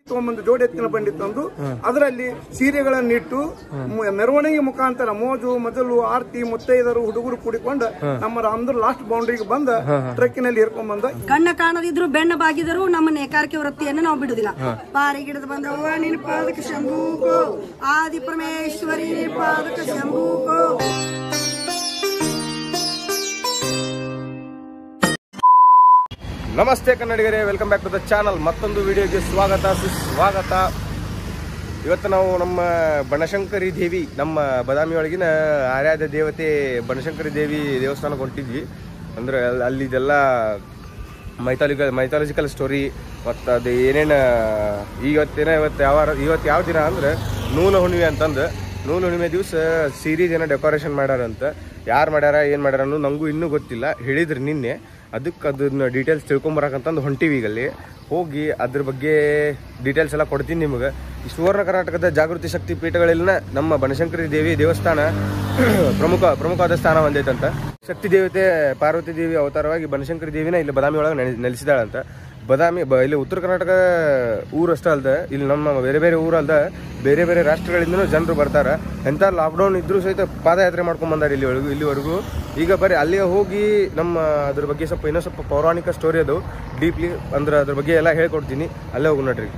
ಒಂದು ಜೋಡಿ ಎತ್ತಿನ ಬಂಡಿ ತಂದು ಅದರಲ್ಲಿ ಸೀರೆಗಳನ್ನಿಟ್ಟು ಮೆರವಣಿಗೆ ಮುಖಾಂತರ ಮೋಜು ಮಜಲು ಆರ್ತಿ ಮುತ್ತೈದರು ಹುಡುಗರು ಕೂಡಿಕೊಂಡು ನಮ್ಮ ರಾಮದುರ್ ಲಾಸ್ಟ್ ಬೌಂಡ್ರಿಗೆ ಬಂದ ಟ್ರಕ್ಕಿನಲ್ಲಿ ಹೇರ್ಕೊಂಡ್ ಬಂದ. ಕಣ್ಣ ಕಾಣದಿದ್ರು ಬೆಣ್ಣ ಬಾಗಿದರು ನಮ್ಮ ನೇಕಾರಿಕೆ ವೃತ್ತಿಯನ್ನು ನಾವು ಬಿಡುದಿಲ್ಲ. ಪಾರಿ ಗಿಡದ ಬಂದವ ನಿನ್ನ ಪಾದಕ ಶಂಭೂಕೋ ಆದಿ ಪರಮೇಶ್ವರಿ ಪಾದಕ ಶಂಭೂಕೋ. ನಮಸ್ತೆ ಕನ್ನಡಿಗರೇ, welcome back to the channel. ಮತ್ತೊಂದು ವಿಡಿಯೋಗೆ ಸ್ವಾಗತ ಸುಸ್ವಾಗತ. ಇವತ್ತು ನಾವು ನಮ್ಮ ಬನಶಂಕರಿ ದೇವಿ, ನಮ್ಮ ಬದಾಮಿ ಒಳಗಿನ ಆರಾಧ್ಯ ದೇವತೆ ಬನಶಂಕರಿ ದೇವಿ ದೇವಸ್ಥಾನಕ್ಕೆ ಹೊಂಟಿದ್ವಿ. ಅಂದ್ರೆ ಅಲ್ಲಿದೆಲ್ಲ ಮೈಥಾಲಜಿಕಲ್ ಸ್ಟೋರಿ ಮತ್ತು ಅದು ಏನೇನು ಇವತ್ತು ಯಾವ ದಿನ ಅಂದ್ರೆ ನೂಲು ಹುಣ್ಣಿಮೆ ಅಂತಂದು, ನೂಲು ಹುಣ್ಣಿಮೆ ದಿವಸ ಸೀರೀಸ್ ಏನೋ ಡೆಕೋರೇಷನ್ ಮಾಡ್ಯಾರಂತ. ಯಾರು ಮಾಡ್ಯಾರ ಏನು ಮಾಡ್ಯಾರ ಅನ್ನೋದು ನನಗೂ ಇನ್ನೂ ಗೊತ್ತಿಲ್ಲ. ಹೇಳಿದ್ರು ನಿನ್ನೆ. ಅದಕ್ಕೆ ಅದನ್ನ ಡೀಟೇಲ್ಸ್ ತಿಳ್ಕೊಂಬರಕಂತಂದು ಹೊಂಟಿವಿ. ಈಗಲ್ಲಿ ಹೋಗಿ ಅದ್ರ ಬಗ್ಗೆ ಡೀಟೇಲ್ಸ್ ಎಲ್ಲ ಕೊಡ್ತೀನಿ ನಿಮಗೆ. ಈ ಸುವರ್ಣ ಕರ್ನಾಟಕದ ಜಾಗೃತಿ ಶಕ್ತಿ ಪೀಠಗಳಲ್ಲಿನ ನಮ್ಮ ಬನಶಂಕರಿ ದೇವಿ ದೇವಸ್ಥಾನ ಪ್ರಮುಖವಾದ ಸ್ಥಾನ ಹೊಂದೈತಂತ. ಶಕ್ತಿ ದೇವತೆ ಪಾರ್ವತಿ ದೇವಿ ಅವತಾರವಾಗಿ ಬನಶಂಕರಿ ದೇವಿನ ಇಲ್ಲಿ ಬದಾಮಿ ಒಳಗೆ ನೆಲೆಸಿದಾಳಂತ. ಬದಾಮಿ ಇಲ್ಲಿ ಉತ್ತರ ಕರ್ನಾಟಕ ಊರಷ್ಟೇ ಅಲ್ದ, ಇಲ್ಲಿ ನಮ್ಮ ಬೇರೆ ಬೇರೆ ಊರಲ್ದ ಬೇರೆ ಬೇರೆ ರಾಷ್ಟ್ರಗಳಿಂದನೂ ಜನರು ಬರ್ತಾರೆ. ಎಂಥ ಲಾಕ್ಡೌನ್ ಇದ್ರೂ ಸಹಿತ ಪಾದಯಾತ್ರೆ ಮಾಡ್ಕೊಂಡು ಬಂದಾರೆ ಇಲ್ಲಿವರೆಗೂ. ಈಗ ಬರೀ ಅಲ್ಲಿಗೆ ಹೋಗಿ ನಮ್ಮ ಅದ್ರ ಬಗ್ಗೆ ಇನ್ನೂ ಸ್ವಲ್ಪ ಪೌರಾಣಿಕ ಸ್ಟೋರಿ ಅದು ಡೀಪ್ಲಿ ಅಂದ್ರೆ ಅದ್ರ ಬಗ್ಗೆ ಎಲ್ಲ ಹೇಳ್ಕೊಡ್ತೀನಿ. ಅಲ್ಲೇ ಹೋಗಿ ನೋಡ್ರಿ.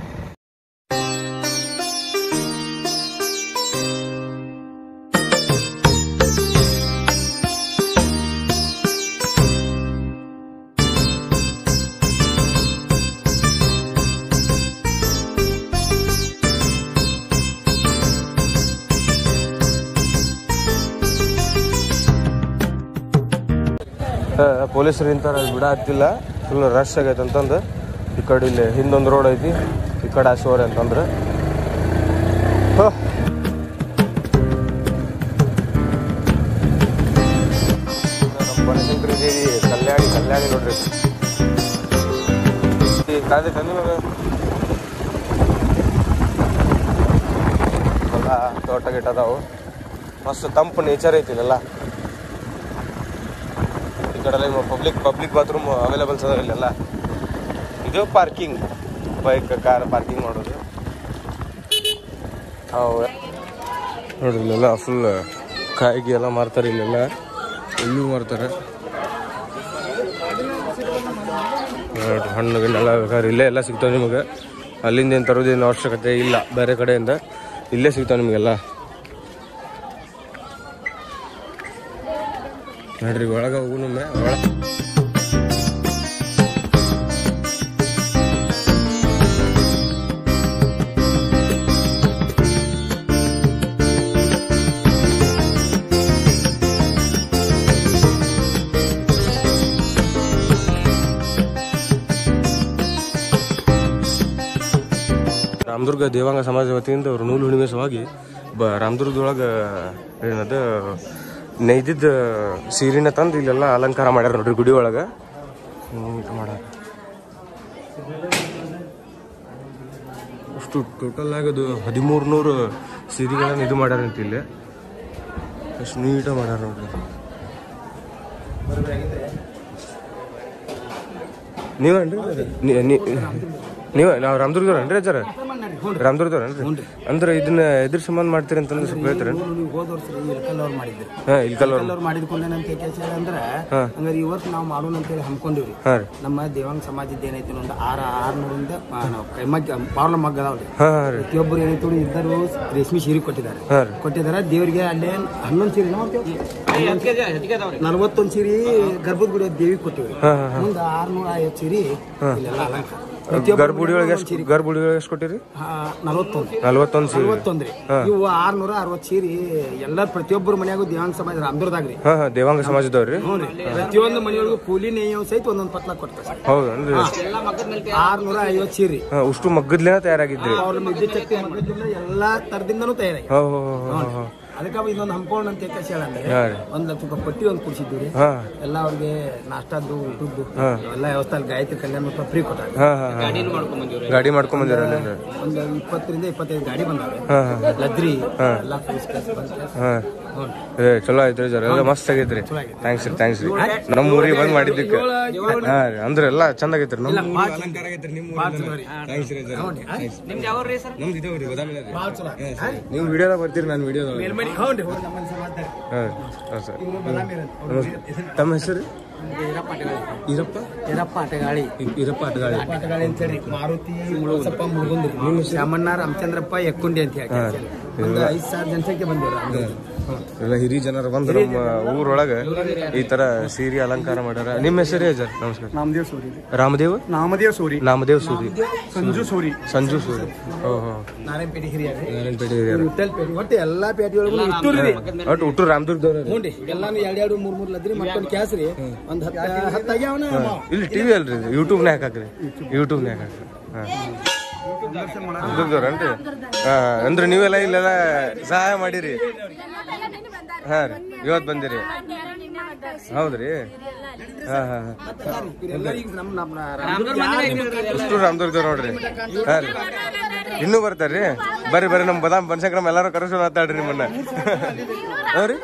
ಪೊಲೀಸರು ನಿಂತಾರ, ಬಿಡ ಹತ್ತಿಲ್ಲ, ಫುಲ್ ರಶ್ ಆಗೈತೆ ಅಂತಂದು. ಈ ಕಡೆ ಇಲ್ಲಿ ಹಿಂದೊಂದು ರೋಡ್ ಐತಿ, ಈ ಕಡೆ ಆಸೋರೆ ಅಂತಂದ್ರೆ ನಮ್ಮ ಬನಶಂಕರಿ ದೇವಿ ಕಲ್ಯಾಣಿ ನೋಡ್ರಿ. ಕಾದೈತೆ ನಿಮಗೆ ಎಲ್ಲ ತೋಟ ಗಿಟ್ಟ ಅದಾವು. ಮಸ್ತ್ ತಂಪು ನೇಚರ್ ಐತಿ ಇಲ್ಲೆಲ್ಲ. ಈ ಕಡೆ ಪಬ್ಲಿಕ್ ಬಾತ್ರೂಮ್ ಅವೈಲೇಬಲ್ಸ್ ಅದಾವ ಇಲ್ಲೆಲ್ಲ. ಇದು ಪಾರ್ಕಿಂಗ್, ಬೈಕ್ ಕಾರ್ ಪಾರ್ಕಿಂಗ್ ಮಾಡೋದು. ನೋಡ್ರಿ ಇಲ್ಲೆಲ್ಲ ಫುಲ್ ಕಾಯಿಗೆ ಎಲ್ಲ ಮಾರ್ತಾರೆ. ಇಲ್ಲೆಲ್ಲ ಇಲ್ಲೂ ಮಾರ್ತಾರೆ ನೋಡ್ರಿ. ಹಣ್ಣು ಗಿಣ್ಣೆಲ್ಲ ಬೇಕಾದ್ರೆ ಇಲ್ಲೇ ಎಲ್ಲ ಸಿಗ್ತಾವೆ ನಿಮಗೆ. ಅಲ್ಲಿಂದ ಏನು ತರೋದೇನು ಅವಶ್ಯಕತೆ ಇಲ್ಲ, ಬೇರೆ ಕಡೆಯಿಂದ ಇಲ್ಲೇ ಸಿಗ್ತಾವೆ ನಿಮಗೆಲ್ಲ. ನೋಡ್ರಿ ಒಳಗೆ ಹೋಗುನೊಮ್ಮೆ. ರಾಮದುರ್ಗ ದೇವಾಂಗ ಸಮಾಜ ವತಿಯಿಂದ ಅವರು ನೂಲು ಹುಣ್ಣಿಮೆ ಸಲುವಾಗಿ ರಾಮದುರ್ಗದೊಳಗೆ ಏನದು ನೈದಿದ್ದ ಸೀರೆನ ತಂದು ಇಲ್ಲೆಲ್ಲ ಅಲಂಕಾರ ಮಾಡ್ಯಾರ ನೋಡ್ರಿ ಗುಡಿ ಒಳಗೆ. ಮಾಡ್ಯಾರ ಅಷ್ಟು ಟೋಟಲ್ ಆಗದು 1300 ಸೀರೆಗಳನ್ನು ಇದು ಮಾಡ್ಯಾರಂತ. ಇಲ್ಲಿ ಅಷ್ಟು ನೀಟಾಗಿ ಮಾಡ್ಯಾರ ನೋಡ್ರಿ. ನೀವೇ ನಾವು ರಾಮದುರ್ಗದವ್ರೇನ್ರಿ ಅಜ್ಜಾರ? ರಾಮದುರ್ಗದವ್ರೇನ್ರಿ? ಅಂದ್ರೆ ಇದನ್ನ ಎದ್ರ ಸಂಬಂಧ ಮಾಡ್ತೀರಿ ಅಂತಂದ್ರೆ ಸ್ವಲ್ಪ ಹೇಳ್ತೀರ? ಅಂದ್ರೆ ಇವತ್ತು ನಾವು ಮಾಡೋಣ ಅಂತೇಳಿ ಹಮ್ಕೊಂಡಿವ್ರಿ. ನಮ್ಮ ದೇವಾಂಗ ಸಮಾಜದ ಏನೈತಿ ಒಂದು 600ರಿಂದ ಪಾರ್ಲ ಮಗ್ಗ ಅದಾವ್ರಿ. ಪ್ರತಿಯೊಬ್ಬರು ಏನೈತಿ ಇದ್ದರು ರೇಷ್ಮೆ ಸೀರೆ ಕೊಟ್ಟಿದ್ದಾರೆ ದೇವರಿಗೆ. ಅಲ್ಲೇ 11 ಸೀರೆ 41 ಸೀರೆ ಗರ್ಭದ ಗುಡಿ ದೇವಿ ಕೊಟ್ಟಿವ್ರಿ. ಮುಂದೆ 650 ಸೀರೆ ಇಲ್ಲೆಲ್ಲ ಅಲಂಕಾರ. ಗರ್ಭುಡಿ ಒಳಗೆ ಎಷ್ಟು ಕೊಟ್ಟಿರಿ? 41 ಸೀರೆ. ಇವು 660 ಸೀರೆ ಎಲ್ಲ ಪ್ರತಿಯೊಬ್ಬರು ಮನ್ಯಾಗೂ ದೇವಾಂಗ ಸಮಾಜ ರಾಮದುರ್ದಾಗ್ರಿ. ದೇವಾಂಗ ಸಮಾಜದವ್ರಿ. ಪ್ರತಿಯೊಂದು ಮನೆಯೊಳಗೂ ಕೂಲಿ ನೇಯ್ಯವ್ ಸಹಿತ ಒಂದೊಂದು ಪತ್ಲ ಕೊಡ್ತಾರೆ. ಹೌದನ್ರಿ? 650 ಸೀರೆ ಅಷ್ಟು ಮಗ್ಗದ್ಲೇನ ತಯಾರಾಗಿದ್ರಿ? ಅವ್ರ ವಿದ್ಯುತ್ ಶಕ್ತಿ ಮಗ್ಗದಿಂದ ಎಲ್ಲಾ ತರದಿಂದನೂ ತಯಾರಾಗಿ. ಅದಕ್ಕೆ ಇದೊಂದು ಹಮ್ಕೊಳ್ಳ ಅಂತ ಹೇಳಂದ್ರೆ 1 ಲಕ್ಷ ರೂಪಾಯಿ ಪಟ್ಟಿ ಒಂದು ಕೊಡಿಸಿದ್ದೀವಿ ಎಲ್ಲ ಅವ್ರಿಗೆ ನಾಷ್ಟಾದ್ದು ಊಟದ್ದು ಎಲ್ಲ ವ್ಯವಸ್ಥೆ ಗಾಯತ್ರಿ ಕಲ್ಯಾಣ ಮಠ ಫ್ರೀ ಕೊಟ್ಟಾರೆ. ಗಾಡಿ ಮಾಡ್ಕೊಂಡ್ ಬಂದಿರ ಒಂದು 20 ರಿಂದ 25 ಗಾಡಿ ಬಂದಾವೆ. ಲದ್ರಿ ಎಲ್ಲ ಚಲೋ ಆಯ್ತು ಸರ್, ಎಲ್ಲ ಮಸ್ತ್ ಆಗೈತ್ರಿ. ಥ್ಯಾಂಕ್ಸ್ ರೀ ನಮ್ಮ ಊರಿಗೆ ಬಂದ್ ಮಾಡಿದ್ದಕ್ಕೆ. ಅಂದ್ರೆ ಎಲ್ಲ ಚಂದ ಆಗೈತ್ರಿ. ನೀವು ವಿಡಿಯೋದಾಗ ಬರ್ತೀರಿ, ನಾನು ವಿಡಿಯೋದಾಗ. ತಮ್ಮ ಹೆಸರು? ಈರಪ್ಪ ಆಟಗಾಳಿ ಅಂತೇಳಿ. ಮಾರುತಿ ಮುಳಸಪ್ಪ ಮುಳುಗುಂದ್ರಿ. ಶಾಮಣ್ಣ ರಾಮಚಂದ್ರಪ್ಪ ಯಕ್ಕುಂಡಿ ಅಂತ ಹೇಳಿ ಒಂದು 5,000 ಜನಸಂಖ್ಯೆ ಬಂದಿವ್ರ. ಎಲ್ಲ ಹಿರಿಯ ಜನರು ಬಂದು ನಮ್ಮ ಊರೊಳಗ ಈ ತರ ಸೀರೆ ಅಲಂಕಾರ ಮಾಡ್ಯಾರ. ನಿಮ್ಮ ಹೆಸರೇ ಸರ್? ನಮಸ್ಕಾರ. ನಾಮದೇವ್ ಸೂರಿ. ರಾಮದೇವ್ ನಾಮದೇವ್ ಸೂರಿ. ಸಂಜು ಸೂರಿ. ನಾರಾಯಣಪೇಟೆ ಹಿರಿಯ ಒಟ್ಟು ಎಲ್ಲಾ ಪೇಟೆಯೊಳಗೂ ಹುಟ್ಟೂರು ರಾಮದುರ್ಗದವ್ರು. ಎಲ್ಲಾನು 2-3 ಲದ್ರಿ ಮತ್ತೊಂದು ಕ್ಯಾಸ್ರಿ ಒಂದು 10 ಆಗ್ಯಾವನ. ಇಲ್ಲಿ ಟಿವಿ ಅಲ್ರಿ, ಯೂಟ್ಯೂಬ್ನ್ಯಾಗ ಹಾಕ್ರಿ. ದುರ್ಗದವ್ರನ್ರಿ? ಅಂದ್ರೆ ನೀವೆಲ್ಲ ಇಲ್ಲೆಲ್ಲ ಸಹಾಯ ಮಾಡಿರಿ? ಹಾ ರೀ, ಇವತ್ತು ಬಂದಿರಿ? ಹೌದ್ರಿ. ಅಷ್ಟು ರಾಮದುರ್ಗದವ್ರು ನೋಡ್ರಿ. ಹಾ ರೀ, ಇನ್ನೂ ಬರ್ತಾರ್ರಿ. ಬರ್ರಿ ನಮ್ಮ ಬದಾಮ್ ಬನಶಂಕರಮ್ಮ ಎಲ್ಲಾರು ಕರೆಸೋ ಮಾತಾಡ್ರಿ ನಿಮ್ಮನ್ನ. ಹೌದ್ರಿ,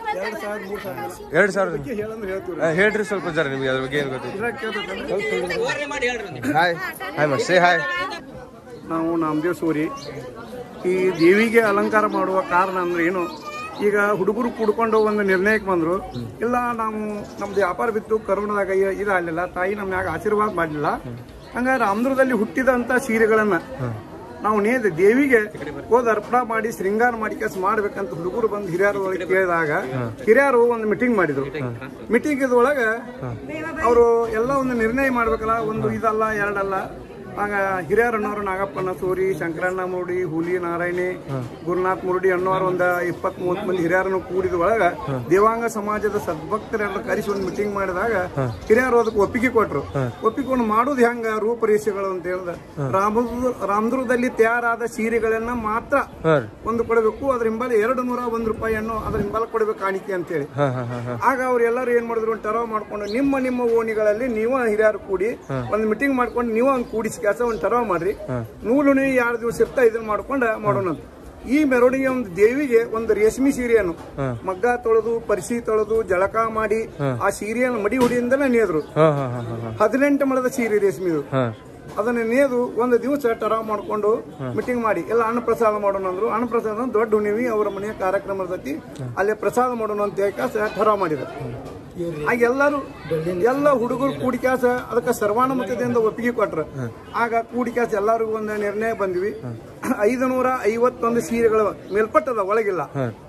2,000 ಹೇಳ್ರಿ ಸ್ವಲ್ಪ ಜರ. ನಿಮ್ಗೆ ಅದ್ರ ಬಗ್ಗೆ ಏನ್ ಗೊತ್ತಿಲ್ಲ? ಹಾಯ್ ಮಸ್ತೆ. ಹಾಯ್, ನಾವು ನಾಮದೇವ್ ಸೂರಿ. ಈ ದೇವಿಗೆ ಅಲಂಕಾರ ಮಾಡುವ ಕಾರಣ ಅಂದ್ರೆ ಏನು, ಈಗ ಹುಡುಗರು ಕೂಡ್ಕೊಂಡು ಒಂದು ನಿರ್ಣಯಕ್ಕೆ ಬಂದ್ರು, ಇಲ್ಲ ನಾವು ನಮ್ದು ವ್ಯಾಪಾರ ಬಿತ್ತು ಕರೋನಾದಾಗ ಇದಾಗಲಿಲ್ಲ, ತಾಯಿ ನಮ್ಮ ಮ್ಯಾಗ ಆಶೀರ್ವಾದ ಮಾಡಲಿಲ್ಲ, ಹಂಗಾರೆ ಆಂಧ್ರದಲ್ಲಿ ಹುಟ್ಟಿದಂತ ಸೀರೆಗಳನ್ನ ನಾವು ದೇವಿಗೆ ಹೋದ್ ಅರ್ಪಣೆ ಮಾಡಿ ಶೃಂಗಾರ ಮಾಡಿ ಕೆಲಸ ಮಾಡ್ಬೇಕಂತ ಹುಡುಗರು ಬಂದು ಹಿರಿಯರ ಒಳಗೆ ಕೇಳಿದಾಗ ಹಿರಿಯರು ಒಂದು ಮೀಟಿಂಗ್ ಮಾಡಿದ್ರು. ಮೀಟಿಂಗ್ ಇದ್ರೊಳಗ ಅವರು ಎಲ್ಲ ಒಂದು ನಿರ್ಣಯ ಮಾಡ್ಬೇಕಲ್ಲ, ಒಂದು ಇದಲ್ಲ ಎರಡಲ್ಲ. ಆಗ ಹಿರಿಯರನ್ನೋರು ನಾಗಪ್ಪನ ಸೂರಿ, ಶಂಕರಣ್ಣ ಮುರುಡಿ, ಹುಲಿ ನಾರಾಯಣಿ, ಗುರುನಾಥ್ ಮುರುಡಿ ಅನ್ನೋರು ಒಂದು 20-30 ಮಂದಿ ಹಿರಿಯರನ್ನು ಕೂಡಿದ ಒಳಗ ದೇವಾಂಗ ಸಮಾಜದ ಸದ್ಭಕ್ತರೆಲ್ಲ ಕರೆಸಿ ಒಂದು ಮೀಟಿಂಗ್ ಮಾಡಿದಾಗ ಹಿರಿಯರು ಅದಕ್ಕೆ ಒಪ್ಪಿಗೆ ಕೊಟ್ರು. ಒಪ್ಪಿಕೊಂಡು ಮಾಡೋದು ಹೆಂಗ ರೂಪರೇಷೆಗಳು ಅಂತ ಹೇಳಿದ, ರಾಮದುರ್ಗದಲ್ಲಿ ತಯಾರಾದ ಸೀರೆಗಳನ್ನ ಮಾತ್ರ ಒಂದು ಕೊಡಬೇಕು, ಅದ್ರ ಹಿಂಬಾಲ 201 ರೂಪಾಯಿಯನ್ನು ಅದ್ರ ಹಿಂಬಾಲ ಕೊಡಬೇಕು ಕಾಣಿಕೆ ಅಂತೇಳಿ. ಆಗ ಅವ್ರು ಎಲ್ಲರೂ ಏನ್ ಮಾಡಿದ್ರು, ಒಂದು ಟರ್ವ್ ಮಾಡ್ಕೊಂಡು ನಿಮ್ಮ ಓಣಿಗಳಲ್ಲಿ ನೀವು ಹಿರಿಯರು ಕೂಡಿ ಒಂದು ಮೀಟಿಂಗ್ ಮಾಡ್ಕೊಂಡು ನೀವು ಒಂದು ಕೂಡಿಸಿ ಕೆಲಸ ಒಂದು ಟರ್ವ್ ಮಾಡ್ರಿ, ನೂಲುಣಿ 2 ದಿವಸ ಇರ್ತಾ ಇದನ್ನ ಮಾಡ್ಕೊಂಡ ಮಾಡೋಣ. ಈ ಮೆರವಣಿಗೆ ಒಂದು ದೇವಿಗೆ ಒಂದು ರೇಷ್ಮೆ ಸೀರೆಯನ್ನು ಮಗ್ಗ ತೊಳೆದು ಪರಿಸಿ ತೊಳೆದು ಜಳಕ ಮಾಡಿ ಆ ಸೀರೆಯನ್ನು ಮಡಿ ಹುಡಿಯಿಂದಲೇ ನೇದ್ರು. 18 ಮೊಳದ ಸೀರೆ ರೇಷ್ಮೆದು. ಅದನ್ನ ನೇದು ಒಂದು ದಿವಸ ಟರಾವ್ ಮಾಡ್ಕೊಂಡು ಮೀಟಿಂಗ್ ಮಾಡಿ ಎಲ್ಲ ಅನ್ನ ಪ್ರಸಾದ ಮಾಡೋಣ ಅಂದ್ರು. ಅನ್ನ ಪ್ರಸಾದ ದೊಡ್ಡ ಹುಣ್ಣಿಮೆ ಅವರ ಮನೆಯ ಕಾರ್ಯಕ್ರಮ ಇರ್ತೈತಿ, ಅಲ್ಲೇ ಪ್ರಸಾದ ಮಾಡೋಣ ಅಂತ ಹೇಳಿ ಟರಾವ್ ಮಾಡಿದ್ರು. ಆಗ ಎಲ್ಲ ಹುಡುಗರು ಕೂಡಿಕ್ಯಾಸ ಅದಕ್ಕೆ ಸರ್ವಾನುಮತದಿಂದ ಒಪ್ಪಿಗೆ ಕೊಟ್ರ. ಆಗ ಕೂಡಿಕ್ಯಾಸ ಎಲ್ಲರಿಗೂ ಒಂದು ನಿರ್ಣಯ ಬಂದ್ವಿ, 551 ಸೀರೆಗಳು ಮೇಲ್ಪಟ್ಟದ, ಒಳಗಿಲ್ಲ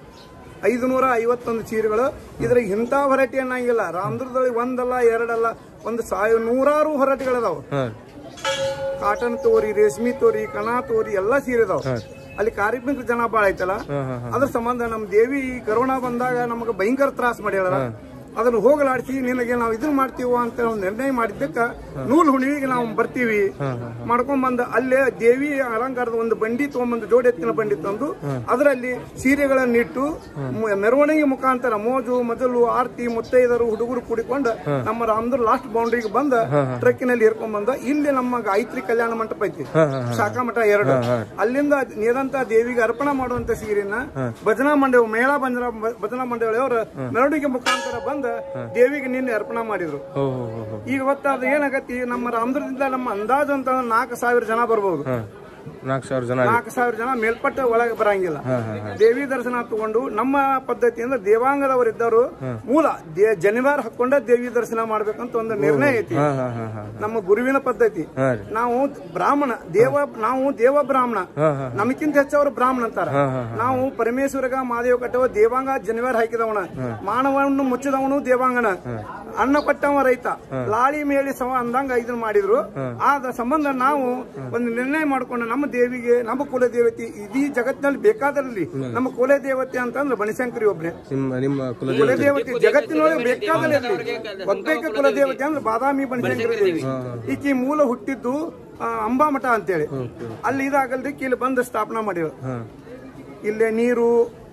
551 ಸೀರೆಗಳು. ಇದ್ರಾಗ ಇಂಥ ಹೊರಟಿ ಅನ್ನಂಗಿಲ್ಲ. ರಾಮದುರ್ಗದಲ್ಲಿ 1 ಅಲ್ಲ 2 ಅಲ್ಲ, 100 ಹೊರಟಿಗಳದಾವ. ಕಾಟನ್ ತೋರಿ, ರೇಷ್ಮಿ ತೋರಿ, ಕಣ ತೋರಿ ಎಲ್ಲ ಸೀರೆ ಅದಾವ. ಅಲ್ಲಿ ಕಾರ್ಮಿಕ ಜನ ಬಾಳ ಐತಲ್ಲ, ಅದ್ರ ಸಂಬಂಧ ನಮ್ ದೇವಿ ಕರೋನಾ ಬಂದಾಗ ನಮಗ ಭಯಂಕರ ತ್ರಾಸ ಮಾಡ್ಯಾಳ. ಅದನ್ನ ಹೋಗಲಾಡಿಸಿ ನಿನಗೆ ನಾವು ಇದನ್ನ ಮಾಡ್ತೀವ ಅಂತ ಒಂದು ನಿರ್ಣಯ ಮಾಡಿದ್ದಕ್ಕ ನೂಲು ಹುಣ್ಣಿಮೆಗೆ ನಾವು ಬರ್ತೀವಿ ಮಾಡ್ಕೊಂಡ್ ಬಂದ ಅಲ್ಲೇ ದೇವಿ ಅಲಂಕಾರದ ಒಂದು ಬಂಡಿ ತಗೊಂಡ್ಬಂದು, ಜೋಡಿ ಎತ್ತಿನ ಬಂಡಿ ತಂದು ಅದರಲ್ಲಿ ಸೀರೆಗಳನ್ನಿಟ್ಟು ಮೆರವಣಿಗೆ ಮುಖಾಂತರ ಮೋಜು ಮಜಲು ಆರ್ತಿ ಮುತ್ತೈದರು ಹುಡುಗರು ಕೂಡಿಕೊಂಡು ನಮ್ಮ ರಾಮದುರ್ಗ ಲಾಸ್ಟ್ ಬೌಂಡ್ರಿಗೆ ಬಂದ ಟ್ರಕ್ಕಿನಲ್ಲಿ ಹೇರ್ಕೊಂಡ್ ಬಂದ. ಇಲ್ಲಿ ನಮ್ಮ ಗಾಯತ್ರಿ ಕಲ್ಯಾಣ ಮಂಟಪ ಐತಿ, ಶಾಖಾ ಮಠ 2, ಅಲ್ಲಿಂದ ನೇದಂತ ದೇವಿಗೆ ಅರ್ಪಣೆ ಮಾಡುವಂತ ಸೀರೆನ ಭಜನಾ ಮಂಡಳಿ, ಮಹಿಳಾ ಭಜನಾ ಮಂಡಳಿಯವರು ಮೆರವಣಿಗೆ ಮುಖಾಂತರ ಬಂದ ದೇವಿಗೆ ನಿನ್ನೆ ಅರ್ಪಣೆ ಮಾಡಿದ್ರು. ಈಗ ಗೊತ್ತಾದ ಏನಾಗತ್ತಿ, ನಮ್ಮ ರಾಮದುರ್ಗದಿಂದ ನಮ್ಮ ಅಂದಾಜು ಅಂತ 4,000 ಜನ ಬರ್ಬೋದು. 4,000 ಜನ ಮೇಲ್ಪಟ್ಟ ಒಳಗೆ ಬರಂಗಿಲ್ಲ. ದೇವಿ ದರ್ಶನ ತಗೊಂಡು ನಮ್ಮ ಪದ್ಧತಿಯಿಂದ ದೇವಾಂಗದವರಿದ್ದರು ಮೂಲ ಜನಿವಾರ ಹಾಕೊಂಡ ದೇವಿ ದರ್ಶನ ಮಾಡ್ಬೇಕಂತ ಒಂದು ನಿರ್ಣಯ ಐತಿ. ನಮ್ಮ ಗುರುವಿನ ಪದ್ಧತಿ. ನಾವು ಬ್ರಾಹ್ಮಣ ನಾವು ದೇವ ಬ್ರಾಹ್ಮಣ, ನಮಗಿಂತ ಹೆಚ್ಚವರು ಬ್ರಾಹ್ಮಣ ಅಂತಾರ. ನಾವು ಪರಮೇಶ್ವರಗ ಮಾದೇವ ಕಟ್ಟವ ದೇವಾಂಗ ಜನಿವಾರ ಹಾಕಿದವನ, ಮಾನವವನ್ನು ಮುಚ್ಚಿದವನು ದೇವಾಂಗನ, ಅನ್ನ ಕೊಟ್ಟವ ರೈತ, ಲಾಳಿ ಮೇಳಿ ಸಮ ಅಂದಂಗ ಇದನ್ನ ಮಾಡಿದ್ರು. ಆದ ಸಂಬಂಧ ನಾವು ಒಂದು ನಿರ್ಣಯ ಮಾಡ್ಕೊಂಡು ನಮ್ಮ ದೇವಿಗೆ, ನಮ್ಮ ಕುಲ ದೇವತೆ ಇಡೀ ಜಗತ್ತಿನಲ್ಲಿ ಬೇಕಾದಲ್ಲಿ ನಮ್ಮ ಕುಲ ದೇವತೆ ಅಂತಂದ್ರೆ ಬನಶಂಕರಿ ಒಬ್ನೇ ಕುಲ ದೇವತೆ. ಜಗತ್ತಿನೊಳಗೆ ಬೇಕಾದಲ್ಲಿ ಒಬ್ಬೇಕ ಕುಲ ದೇವತೆ ಅಂದ್ರೆ ಬಾದಾಮಿ ಬನಶಂಕರಿ ದೇವಿ. ಈಕಿ ಮೂಲ ಹುಟ್ಟಿದ್ದು ಅಂಬಾಮಠ ಅಂತೇಳಿ. ಅಲ್ಲಿ ಇದಾಗಲ್ದಕ್ಕೆ ಇಲ್ಲಿ ಬಂದು ಸ್ಥಾಪನಾ ಮಾಡಿದ್ರು. ಇಲ್ಲೇ ನೀರು